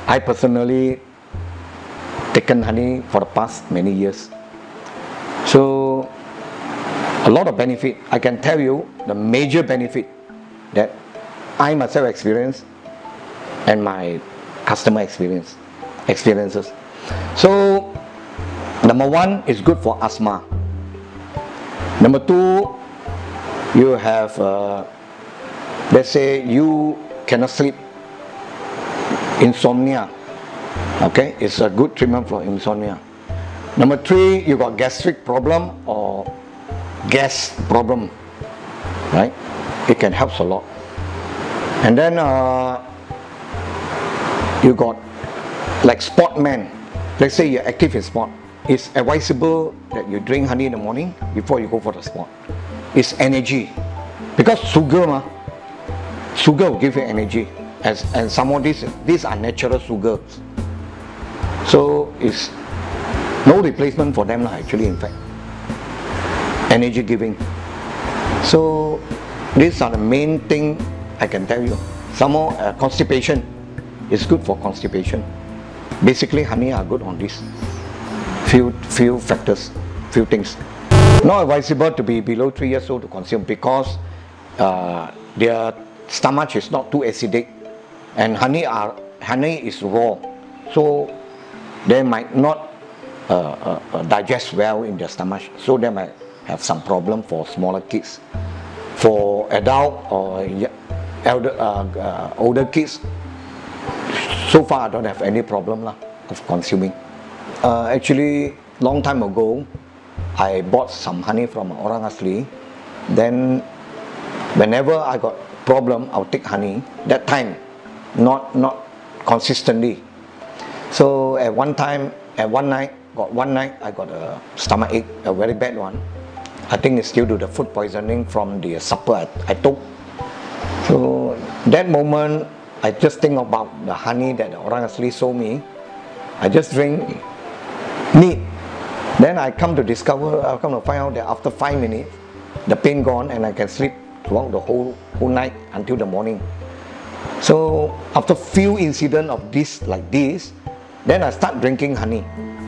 I personally taken honey for the past many years. So a lot of benefit. I can tell you the major benefit that I myself experience and my customer experiences. So number one is good for asthma. Number two, you have let's say you cannot sleep, insomnia. Okay, it's a good treatment for insomnia. Number three, you got gastric problem or gas problem, right? It can help a lot. And then you got like sportman. Let's say you're active in sport. It's advisable that you drink honey in the morning before you go for the sport. It's energy, because sugar will give you energy, and some of these are natural sugars. So it's no replacement for them actually, in fact. Energy giving. So these are the main thing I can tell you. Some more constipation. It's good for constipation. Basically honey are good on this. Few factors, few things. Not advisable to be below 3 years old to consume, because their stomach is not too acidic, and honey is raw, so they might not digest well in their stomach, so they might have some problem for smaller kids. For adult or older kids, so far I don't have any problem of consuming. Actually, long time ago, I bought some honey from Orang Asli. Then, whenever I got problem, I'll take honey. That time, not consistently. So at one night, I got a stomach ache, a very bad one. I think it's due to the food poisoning from the supper I took. So that moment, I just think about the honey that Orang Asli sold me. I just drink neat. Then I come to find out that after 5 minutes, the pain gone, and I can sleep throughout the whole night until the morning. So after few incidents of this like this, then I start drinking honey.